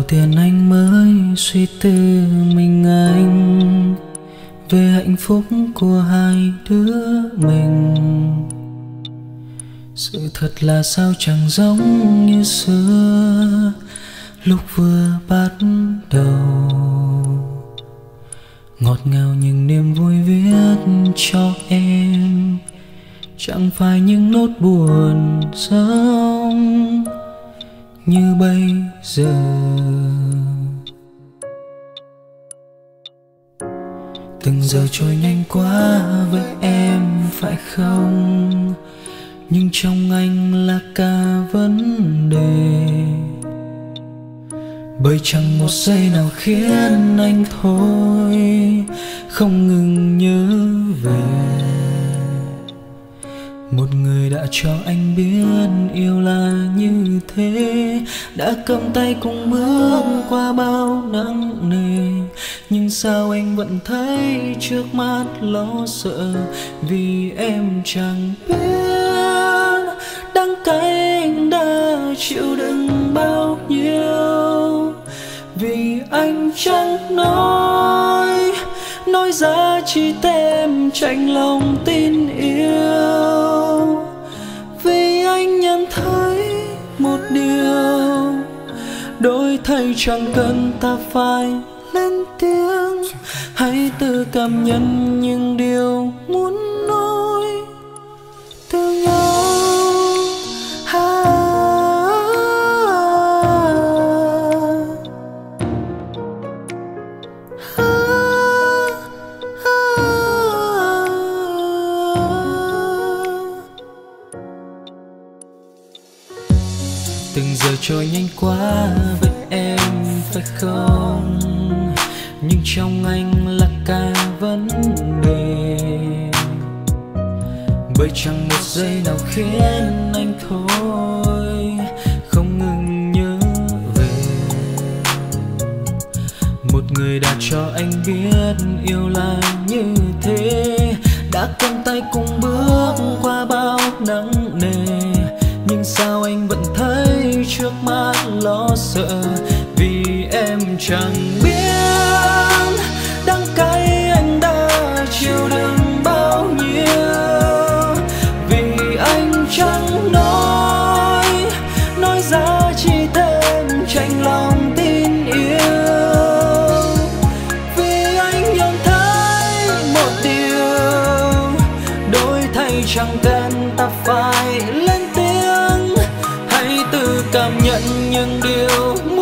tiên anh mới suy tư mình anh về hạnh phúc của hai đứa mình. Sự thật là sao chẳng giống như xưa lúc vừa bắt đầu. Ngọt ngào những niềm vui viết cho em, chẳng phải những nốt buồn giống như bây giờ. Từng giờ trôi nhanh quá với em phải không? Nhưng trong anh là cả vấn đề, bởi chẳng một giây nào khiến anh thôi không ngừng nhớ về một người đã cho anh biết yêu là như thế, đã cầm tay cùng bước qua bao nắng nề. Nhưng sao anh vẫn thấy trước mắt lo sợ, vì em chẳng biết đắng cay anh đã chịu đựng bao nhiêu. Vì anh chẳng nói ra chỉ tem chạnh lòng tin yêu. Vì anh nhận thấy một điều, đổi thay chẳng cần ta phải lên tiếng, hãy tự cảm nhận những điều muốn nói từ nhau. Từng giờ trôi nhanh quá với em phải không? Nhưng trong anh là cả vấn đề, bởi chẳng một giây nào khiến anh thôi không ngừng nhớ về một người đã cho anh biết yêu là như thế, đã cầm tay cùng bước qua bao nắng nề. Nhưng sao anh vẫn thấy trước mắt lo sợ, vì em chẳng biết đắng cay anh đã chịu đựng bao nhiêu. Vì anh chẳng nói ra chỉ tên chạnh lòng tin yêu. Vì anh nhận thấy một điều, đổi thay chẳng cần ta phải lên tiếng, hãy tự cảm nhận những điều